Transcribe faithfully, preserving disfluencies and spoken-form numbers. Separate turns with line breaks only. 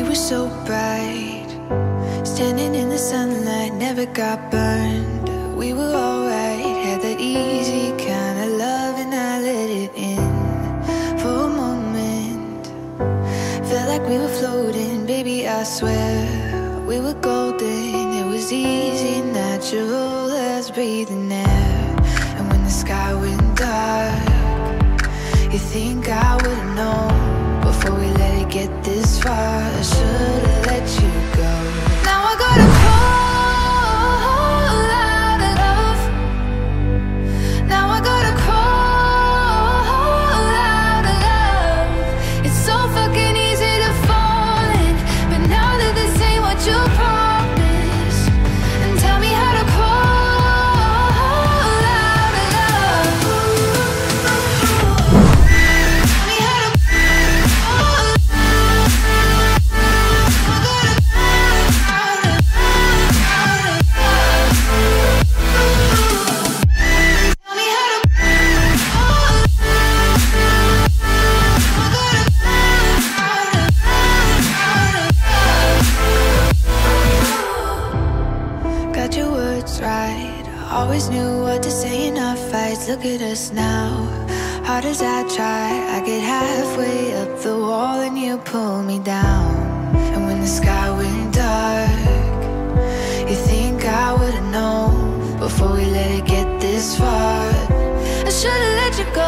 were so bright, standing in the sunlight, never got burned. We were alright, had that easy kind of love, and I let it in for a moment. Felt like we were floating, baby, I swear we were golden. It was easy, natural as breathing air. And when the sky went dark, you think I would've known before we let it get this far. I should've let you go. Now I gotta crawl out of love. Now I gotta crawl out of love. It's so fucking easy to fall in, but now that this ain't what you promised, and tell me how to crawl out of love. Tell me how to crawl. I gotta crawl out of love. Tell me how to crawl. I gotta crawl out of love. Got your words right, always knew what to say in our fights. Look at us now, hard as I try, I get halfway up the wall and you pull me down. And when the sky went dark, you think I would've known before we let it get this far. I should've let you